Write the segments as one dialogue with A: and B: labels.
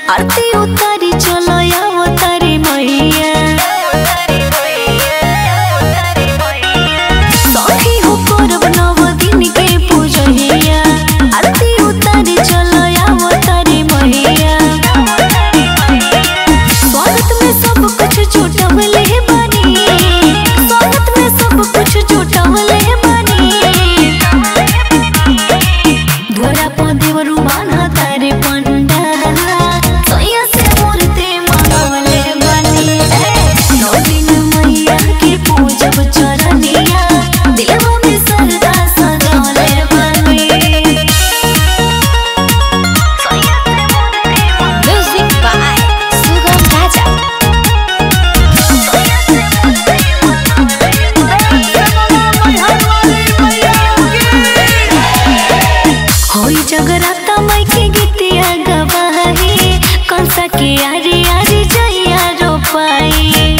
A: आरती उतारी चलो आओ तारी मैया सखी हो करब नव दिन के पूजैया आरती उतारी चलो आओ तारी मैया स्वागत में सब कुछ जुटवले बानी स्वागत में सब कुछ जुटवले बानी धोरा पर देवरु बान्हा तारे पंडा सैया से मूर्ति मंगवले बानी नौ दिन मैया के पूजब चरनिया दिलवा में सरदा सजवले बानी म्यूजिक बाय सुगम राजा होई जगराता माई के गीतिया गवाही कंसा के आरी आरी जइया रोपाई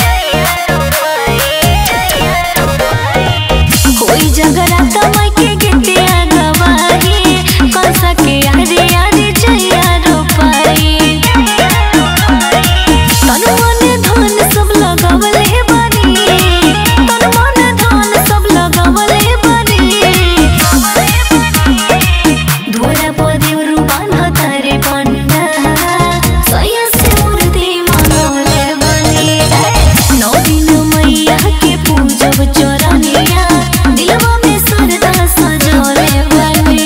A: होई जगराता माई के गीतिया गवाही कंसा के आरी आरी जइया रोपाई तन मन धन सब लगवले बानी तन मन धन सब लगवले बानी धोरा पर देवरु बान्हा तारे पंडा सैया से मूर्ति मंगवले बानी नौ दिन मैया के पूजब चरनिया दिलवा में सरदा सजवले बानी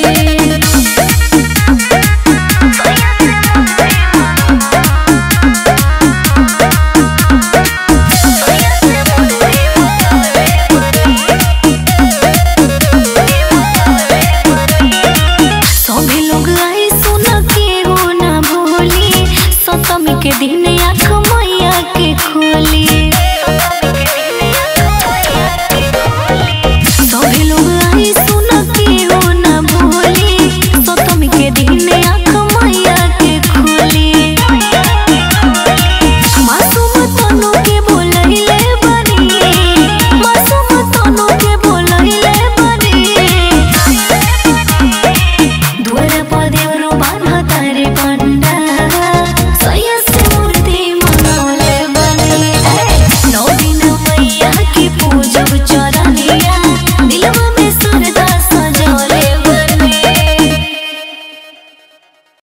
A: सभी लोग आई सुन के हो ना भूली सप्तमी के दिन आँख मैया के खोली